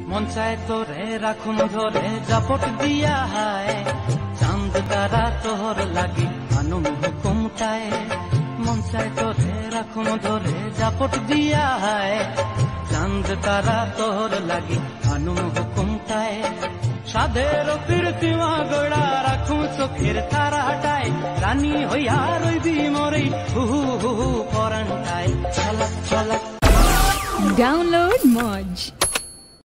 মন চায় তোরে রাখুন ধরে জাপট দিয়া হায় চাঁদ তারা তোর লাগি আনুম হুকুমটায় মন চায় তোরে রাখুন ধরে জাপট দিয়া হায় চাঁদ তারা তোর লাগি আনুম হুকুমটায় সাধের প্রীতিমা গোড়া রাখুন চোখের তারাটায় রানী হইয়া রইবি মরে হু হু পরানটায় ছলক ছলক Download Moj.